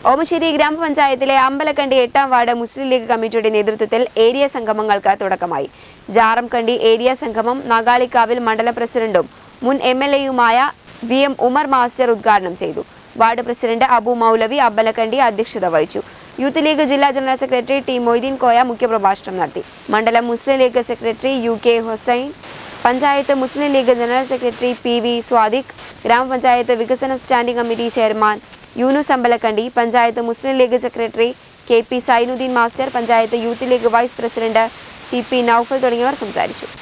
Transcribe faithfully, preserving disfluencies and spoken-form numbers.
ഓമശ്ശേരി ഗ്രാമപഞ്ചായത്തിലെ അമ്പലക്കണ്ടി എട്ടാം വാർഡ് മുസ്ലിം ലീഗ് കമ്മിറ്റിയുടെ നേതൃത്വത്തിൽ ഏരിയ സംഗമങ്ങൾക്ക് തുടക്കമായി. ജാറംകണ്ടി ഏരിയ സംഗമം നാഗാളിക്കാവിൽ മണ്ഡലം പ്രസിഡന്റും മുൻ എം എൽ എയുമായ വി എം ഉമർ മാസ്റ്റർ ഉദ്ഘാടനം ചെയ്തു. വാർഡ് പ്രസിഡന്റ് അബു മൗലവി അമ്പലക്കണ്ടി അധ്യക്ഷത വഹിച്ചു. യൂത്ത് ലീഗ് ജില്ലാ general secretary T Moideen Koya മുഖ്യപ്രഭാഷണം നടത്തി. മണ്ഡലം Muslim League secretary U K Hussain, panchayat Muslim League general secretary P V Swadiq, ഗ്രാമപഞ്ചായത്ത് വികസന standing committee chairman Yunus Ambalakkandi, panchayat Muslim League secretary K P Zainuddin master, panchayat Youth League vice president T P Noufal തുടങ്ങിയവർ സംസാരിച്ചു.